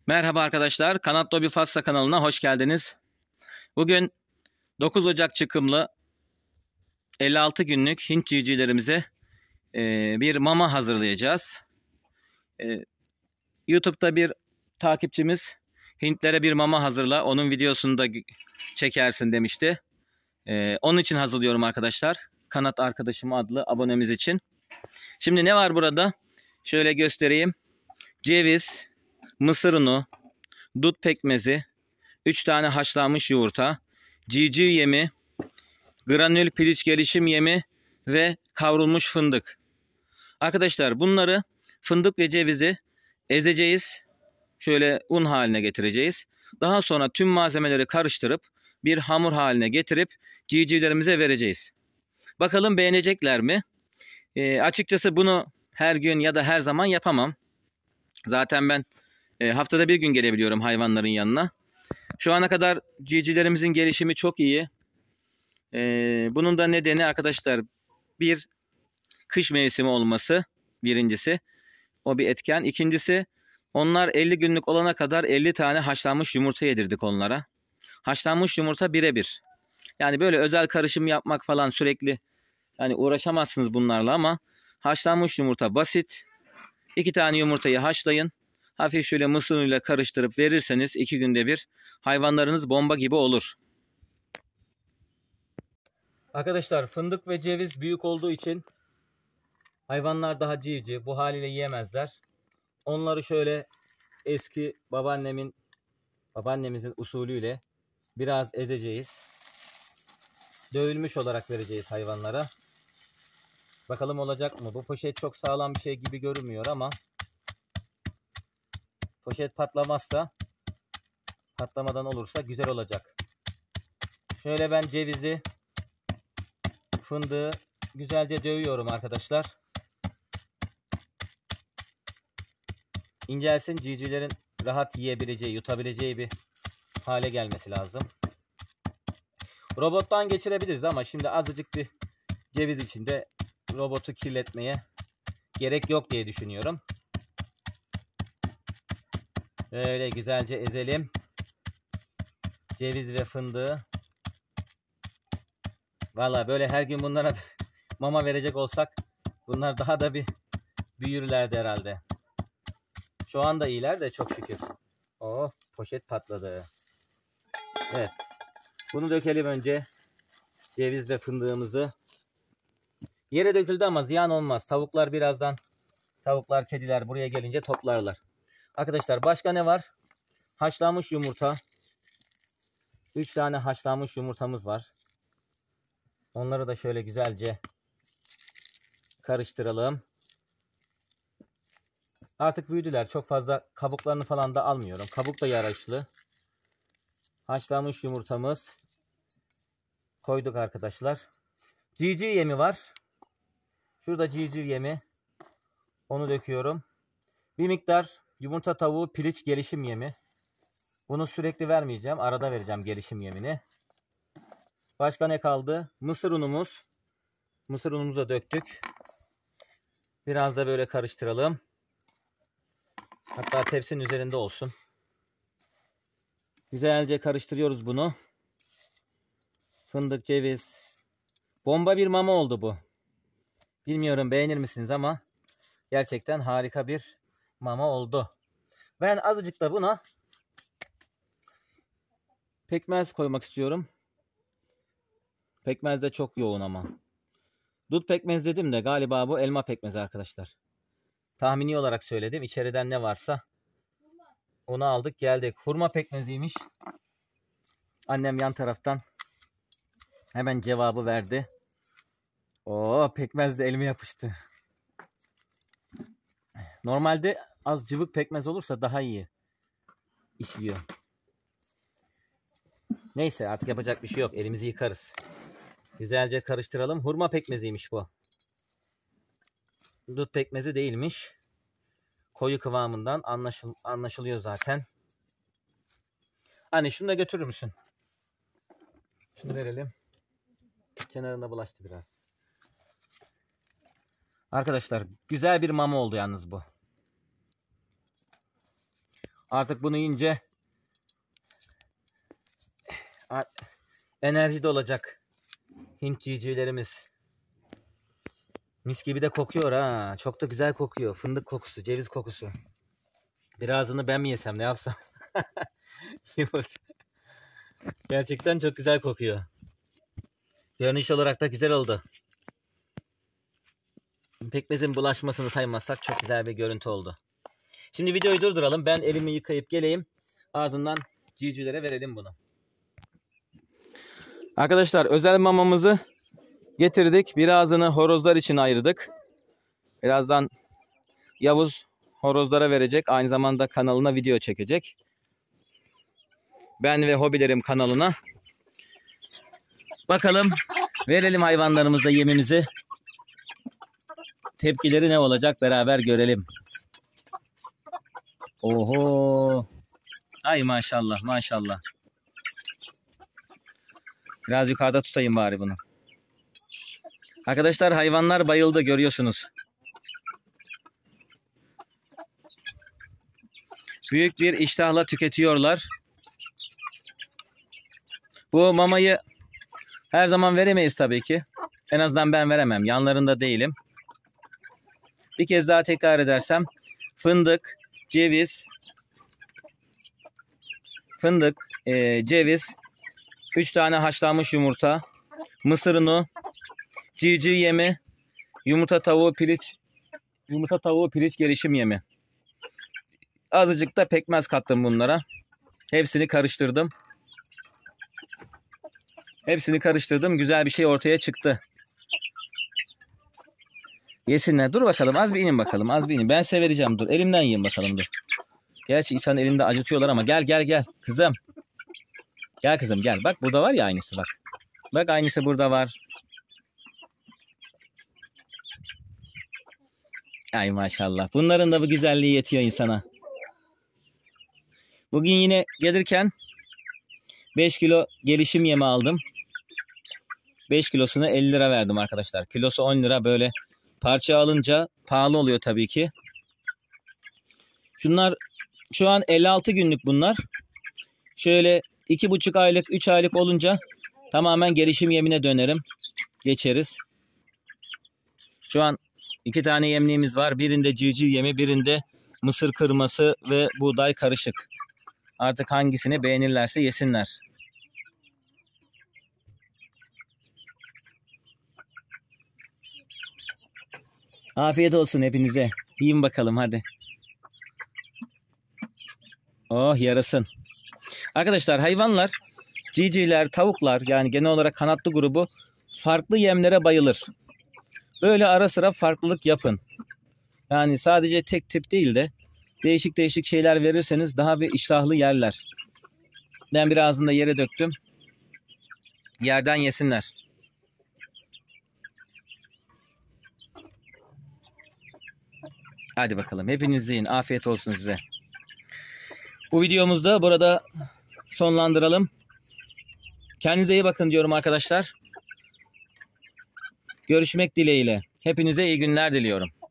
Merhaba arkadaşlar, Kanat Dobi Fatsa kanalına hoş geldiniz. Bugün 9 Ocak çıkımlı 56 günlük Hint civcivlerimize bir mama hazırlayacağız. YouTube'da bir takipçimiz Hintlere bir mama hazırla, onun videosunu da çekersin demişti. Onun için hazırlıyorum arkadaşlar. Kanat Arkadaşım adlı abonemiz için. Şimdi ne var burada? Şöyle göstereyim. Ceviz, mısır unu, dut pekmezi, 3 tane haşlanmış yumurta, civciv yemi, granül piliç gelişim yemi ve kavrulmuş fındık. Arkadaşlar bunları fındık ve cevizi ezeceğiz. Şöyle un haline getireceğiz. Daha sonra tüm malzemeleri karıştırıp bir hamur haline getirip civcivlerimize vereceğiz. Bakalım beğenecekler mi? Açıkçası bunu her gün ya da her zaman yapamam. Zaten ben haftada bir gün gelebiliyorum hayvanların yanına. Şu ana kadar civcivlerimizin gelişimi çok iyi. Bunun da nedeni arkadaşlar bir kış mevsimi olması birincisi. O bir etken. İkincisi onlar 50 günlük olana kadar 50 tane haşlanmış yumurta yedirdik onlara. Haşlanmış yumurta birebir. Yani böyle özel karışım yapmak falan sürekli yani uğraşamazsınız bunlarla ama haşlanmış yumurta basit. 2 tane yumurtayı haşlayın. Hafif şöyle mısır unuyla karıştırıp verirseniz 2 günde bir hayvanlarınız bomba gibi olur. Arkadaşlar fındık ve ceviz büyük olduğu için hayvanlar daha civciv, bu haliyle yiyemezler. Onları şöyle eski babaannemizin usulüyle biraz ezeceğiz. Dövülmüş olarak vereceğiz hayvanlara. Bakalım olacak mı? Bu poşet çok sağlam bir şey gibi görünmüyor ama poşet patlamadan olursa güzel olacak. Şöyle ben cevizi, fındığı güzelce dövüyorum arkadaşlar. İncelsin, civcivlerin rahat yiyebileceği, yutabileceği bir hale gelmesi lazım. Robottan geçirebiliriz ama şimdi azıcık bir ceviz içinde robotu kirletmeye gerek yok diye düşünüyorum. Böyle güzelce ezelim ceviz ve fındığı. Vallahi böyle her gün bunlara mama verecek olsak bunlar daha da bir büyürlerdi herhalde. Şu anda iyiler de çok şükür. Oh, poşet patladı. Evet. Bunu dökelim önce. Ceviz ve fındığımızı. Yere döküldü ama ziyan olmaz. Tavuklar, kediler buraya gelince toplarlar. Arkadaşlar başka ne var? Haşlanmış yumurta. 3 tane haşlanmış yumurtamız var. Onları da şöyle güzelce karıştıralım. Artık büyüdüler. Çok fazla kabuklarını falan da almıyorum. Kabuk da yaraşlı. Haşlanmış yumurtamız. Koyduk arkadaşlar. Civciv yemi var. Şurada civciv yemi. Onu döküyorum. Bir miktar yumurta tavuğu piliç gelişim yemi. Bunu sürekli vermeyeceğim. Arada vereceğim gelişim yemini. Başka ne kaldı? Mısır unumuz. Mısır unumuzu da döktük. Biraz da böyle karıştıralım. Hatta tepsinin üzerinde olsun. Güzelce karıştırıyoruz bunu. Fındık, ceviz. Bomba bir mama oldu bu. Bilmiyorum beğenir misiniz ama gerçekten harika bir mama oldu. Ben azıcık da buna pekmez koymak istiyorum. Pekmez de çok yoğun ama. Dut pekmez dedim de galiba bu elma pekmezi arkadaşlar. Tahmini olarak söyledim. İçeriden ne varsa onu aldık geldik. Hurma pekmeziymiş. Annem yan taraftan hemen cevabı verdi. Oo, pekmez de elime yapıştı. Normalde az cıvık pekmez olursa daha iyi işliyor. Neyse artık yapacak bir şey yok. Elimizi yıkarız. Güzelce karıştıralım. Hurma pekmeziymiş bu. Dut pekmezi değilmiş. Koyu kıvamından anlaşılıyor zaten. Anne şunu da götürür müsün? Şunu verelim. Kenarında bulaştı biraz. Arkadaşlar güzel bir mama oldu yalnız bu. Artık bunu yiyince enerji de olacak Hint civcivlerimiz. Mis gibi de kokuyor ha. Çok da güzel kokuyor. Fındık kokusu, ceviz kokusu. Birazını ben mi yesem, ne yapsam? Gerçekten çok güzel kokuyor. Görünüş olarak da güzel oldu. Pekmezin bulaşmasını saymazsak çok güzel bir görüntü oldu. Şimdi videoyu durduralım. Ben elimi yıkayıp geleyim. Ardından civcivlere verelim bunu. Arkadaşlar, özel mamamızı getirdik. Birazını horozlar için ayırdık. Birazdan Yavuz horozlara verecek. Aynı zamanda kanalına video çekecek. Ben ve Hobilerim kanalına. Bakalım, verelim hayvanlarımıza yemimizi. Tepkileri ne olacak beraber görelim. Oho. Ay maşallah maşallah. Biraz yukarıda tutayım bari bunu. Arkadaşlar, hayvanlar bayıldı, görüyorsunuz. Büyük bir iştahla tüketiyorlar. Bu mamayı her zaman veremeyiz tabii ki. En azından ben veremem. Yanlarında değilim. Bir kez daha tekrar edersem, fındık, ceviz, ceviz, 3 tane haşlanmış yumurta, mısır unu, civciv yemi, yumurta tavuğu piliç gelişim yemi. Azıcık da pekmez kattım bunlara. Hepsini karıştırdım. Güzel bir şey ortaya çıktı. Yesinler. Dur bakalım. Az bir inin bakalım. Ben size vereceğim. Dur. Elimden yiyin bakalım. Dur. Gerçi insan elinde acıtıyorlar ama gel. Kızım. Gel kızım gel. Bak burada var ya aynısı bak. Bak aynısı burada var. Ay maşallah. Bunların da bu güzelliği yetiyor insana. Bugün yine gelirken 5 kilo gelişim yemi aldım. 5 kilosuna 50 lira verdim arkadaşlar. Kilosu 10 lira, böyle parça alınca pahalı oluyor tabii ki. Şunlar şu an 56 günlük bunlar. Şöyle 2,5 aylık 3 aylık olunca tamamen gelişim yemine dönerim. Geçeriz. Şu an 2 tane yemliğimiz var. Birinde civciv yemi, birinde mısır kırması ve buğday karışık. Artık hangisini beğenirlerse yesinler. Afiyet olsun hepinize. Yiyin bakalım hadi. Oh yarasın. Arkadaşlar, hayvanlar, civcivler, tavuklar, yani genel olarak kanatlı grubu farklı yemlere bayılır. Böyle ara sıra farklılık yapın. Yani sadece tek tip değil de değişik değişik şeyler verirseniz daha bir iştahlı yerler. Ben birazını da yere döktüm. Yerden yesinler. Hadi bakalım. Hepiniz yiyin. Afiyet olsun size. Bu videomuzu da burada sonlandıralım. Kendinize iyi bakın diyorum arkadaşlar. Görüşmek dileğiyle. Hepinize iyi günler diliyorum.